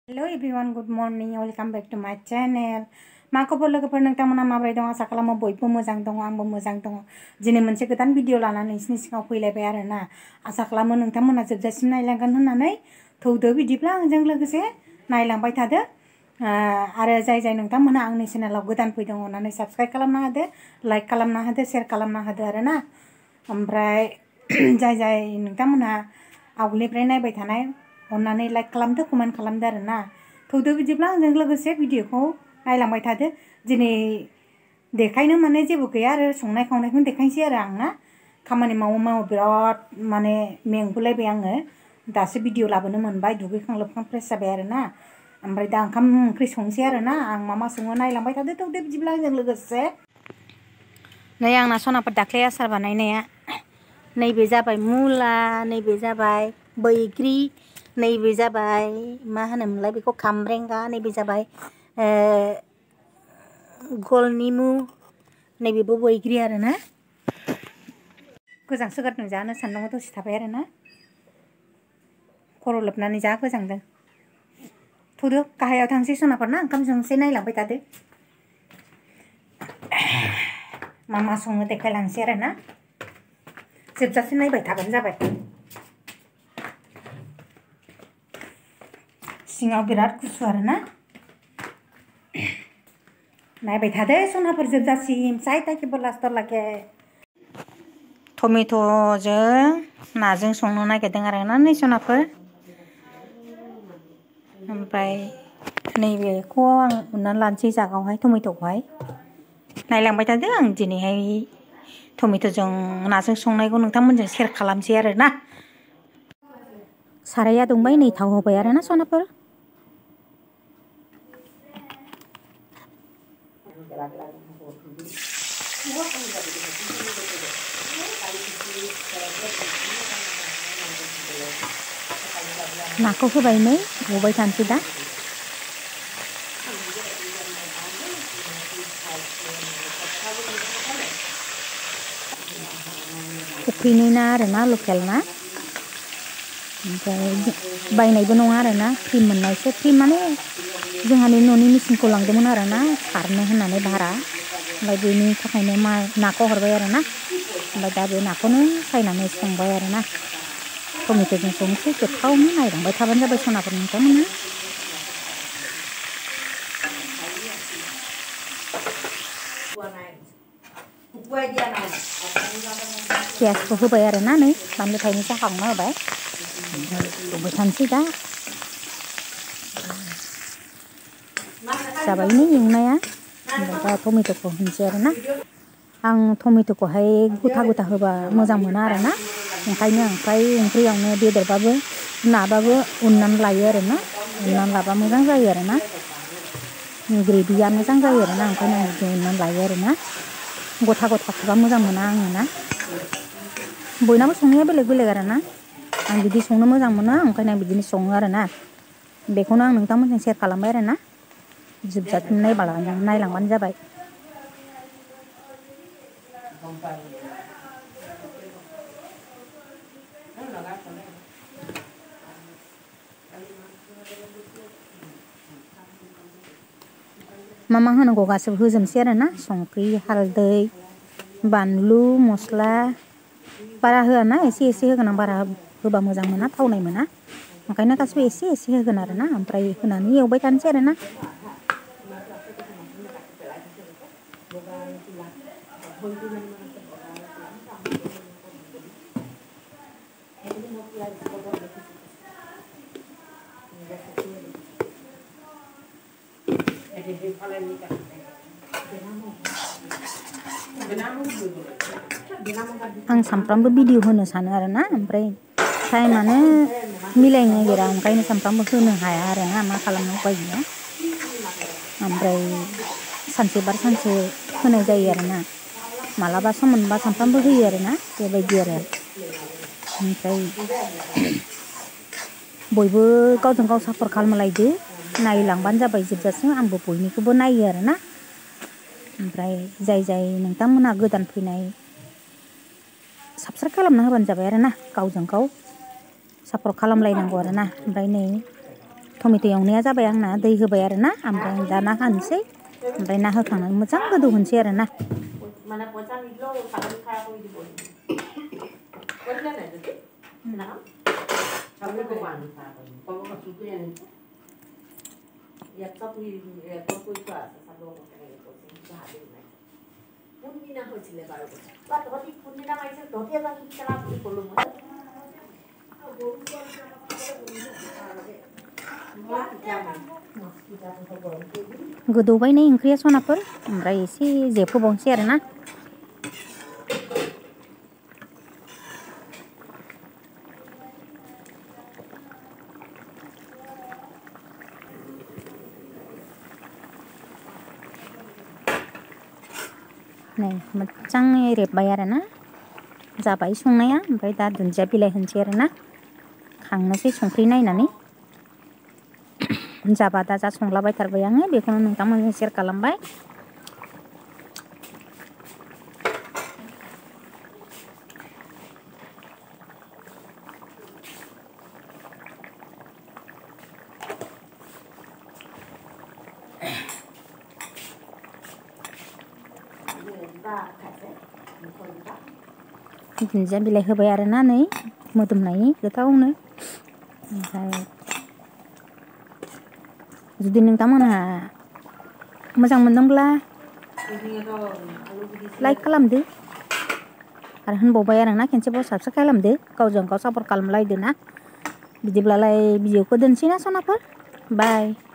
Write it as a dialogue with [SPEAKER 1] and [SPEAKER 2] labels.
[SPEAKER 1] Hello everyone, good morning. Welcome back to my channel. मा खबर लोगोफोर नोंथांमोना माबोरै दं आसा खालामो बयबो मोजां दङ आंबो मोजां दङ दिनै मोनसे गोदान भिडिअ लानानै नोंसिनि सिगाङाव फैलायबाय आरोना आसा खालामो नोंथांमोना जोबजासिम नायलांगोन होननानै थौदो बिदिब्ला आंजों लोगोसे नायलांबाय थादो आरो जाय नोंथांमोना आंनि चेनेलाव गोदान फैदों अननानै साबस्क्राइब खालामना होदो लाइक खालामना होदो शेयार खालामना होदो आरोना ओमफ्राय जाय नोंथांमोना आवगोलनिफ्राय नायबाय थानाय अननानै लाइक खालामदो कमेन्ट खालामदो आरोना थौदो बिदिब्ला आंजों लोगोसे भिडिअखौ नायलांबाय थादो दिनै देखायनो माने जेबो गैया आरो संनाय खावनायखौनो देखायनोसै आरो आं ना खामानि मावो बिराद माने मेंबोलायबाय आङो दासो भिडिअ लाबोनो मोनबाय दुगैखां लोबखां फ्रेस जाबाय आरोना ओमफ्राय दा ओंखाम ओंख्रि संसै आरोना आं मा सङो नायलांबाय थादो थौदो बिदिब्ला आंजों लोगोसे नै आंना सनाफोर दाख्लै आसार बानायनाया नैबे जाबाय मुला नैबे जाबाय बैग्रि नैबे जाबाय मा होनोमोनलाय बेखौ खामब्रेंगा नैबे जाबाय गल निमु नैबेबो बैग्रि आरोना गोजांसो गारदों जानो सान्दुंआव दसे थाबाय आरोना खर' लोबनानै जा गोजांदों थौदो गाहायाव थांसै सनाफोर ना ओंखाम संसै नायलांबाय थादो मा सङो देखायलांसै आरोना जोबजासिम नायबाय थाबानो जाबाय सिङाव बिराद गुसु आरोना नायबाय थादो सनाफोर जोबजासिम साइ थाखिबो लास्टाव लागे टमेट'जों नाजों संनो नागिरदों आरोना नै सनाफोर ओमफ्राय नैबेखौ आं उननानै लानोसै जागावहाय टमेट'खौहाय नायलांबाय थादो आं दिनैहाय टमेट'जों नाजों संनायखौ नोंथांमोनजों शेयार खालामसै आरोना साराया दुंबाय नै थाव होबाय आरोना सनाफोर नाखौ होबाय नै एवबाय थानोसै दा फुख्रिनि ना आरोना लकेल ना ओमफ्राय बायनायबो नङा आरोना फ्रि मोननायसो फ्रि माने जोंहानि न'नि मेचिनखौ लांदोंमोन आरोना सारनो होननानै भारा ओमफ्राय बेनि थाखायनो नाखौ हरबाय आरोना ओमफ्राय दा बे नाखौनो सायनानै संबाय आरोना टमेट'जों संसै गोथावनो नायलांबाय थाबानो जाबाय सनाफोर नोंथांमोना पियासखौ होबाय आरोना नै बानलु थाइनैसो हांना होबाय एवबाय थानोसै दा जाबायनो एवनाया ओमफ्राय दा टमेट'खौ होनोसै आरोना आं टमेट'खौहाय गथा होबा मोजां मोना आरोना ओंखायनो ओमफ्राय ओंख्रियावनो बेदरबाबो नाबाबो उननानै लायो आरोना उननानै लाबा मोजां जायो आरोना ग्रेभिया मोजां जायो आरोना ओंखायनो आं बिदि उननानै लायो आरोना गथा थाबा मोजां मोना आङो ना बयनाबो संनाया बेलेग आरोना आं बिदि संनो मोजां मोनो ओंखायनो आं बिदिनो सङो आरोना बेखौनो आं नोंथांमोनजों शेयार खालामबाय आरोना जोबजासिम नायलांबानो जाबाय मा होनांगौ गासैबो होजोबनोसै आरोना संख्रि हालदै बानलु मस्ला बारा होआ ना एसे होगोन आं बारा होबा मोजां मोना थावनाय मोना ओंखायनो गासैबो एसे होगोन आरोना ओमफ्राय होनानै एवबाय थानोसै आरोना आं सानफ्रामबो भिडिअ होनो सानो आरोना ओमफ्राय टाइमानो मिलायनो नागिरा ओंखायनो सानफ्रामबो होनो हाया आरोना मा खालामनो उपाय गैया ओमफ्राय सानसे बार सानसे होनाय जायो आरोना मालाबा सम मोनबा सानफ्रामबो होयो आरोना बेबायदि आरो ओमफ्राय बयबो गावजों गाव सापर्ट खालामलायदो नायलांबानो जाबाय जोबजासिम आंबो बयनिखौबो नायो आरोना ओमफ्राय जाय नोंथांमोनहा गोदान फैनाय साबस्क्राइब खालामना होबानो जाबाय आरोना गावजों गाव सापर्ट खालामलायनांगौ आरोना ओमफ्राय नै टमेट' एवनाया जाबाय आंना दै होबाय आरो ना ओमफ्राय दा ना होनोसै ओमफ्राय ना होखांनानै मोजां गोदौ होनोसै आरो ना गोदौबाय नै ओंख्रिया सनाफोर ओमफ्राय एसे जेबहोबावनोसै आरो ना नै मोजाङै रेबबाय आरो ना जाबाय संनाया ओमफ्राय दा दुन्दिया बिलाइ होनोसै आरो ना खांनोसै संख्रि नायनानै जाबा दा जा संलाबायथारबाय आङो बेखौनो नोंथांमोनजों शेयार खालामबाय दुन्दिया बिलाइ होबाय आरो ना नै मोदोमनायनि गोथावनो ओमफ्राय जुदि नोंथांमोनहा मोजां मोनदोंब्ला लाइक खालामदो आरो होनबावबाय आरो ना खेनसेबाव साबस्क्राइब खालामदो गावजों गाव सापर्ट खालामलायदो ना बिदिब्लालाय भिडिअखौ दोनसै ना सनाफोर बाय